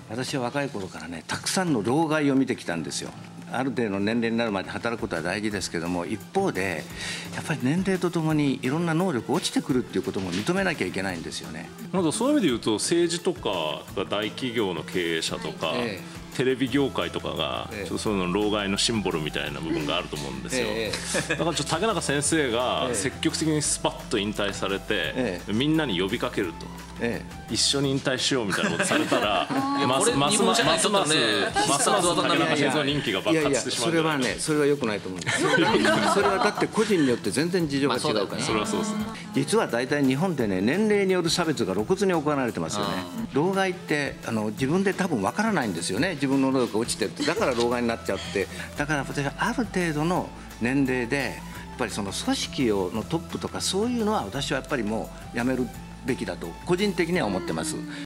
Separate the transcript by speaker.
Speaker 1: 私は若い頃からね、たくさんの老害を見てきたんですよ。ある程度の年齢になるまで働くことは大事ですけども、一方でやっぱり年齢とともにいろんな能力落ちてくるっていうことも認めなきゃいけないんですよね。
Speaker 2: そういう意味で言うと、政治とか大企業の経営者とか、テレビ業界とかがその老害のシンボルみたいな部分があると思うんですよ。だから竹中先生が積極的にスパッと引退されて、みんなに呼びかけると、一緒に引退しようみたいなことされたら、ますます竹中先生の人気が爆発してしまう。
Speaker 1: それはね、それは良くないと思うんです。それはだって個人によって全然事情が違うから。
Speaker 2: それはそうです。
Speaker 1: 実は大体日本でね、年齢による差別が露骨に行われてますよね。老害って自分で多分わからないんですよね。自分の能力が落ちてるって、だから老害になっちゃって。だから私はある程度の年齢でやっぱりその組織のトップとかそういうのは私はやっぱりもうやめるべきだと個人的には思ってます。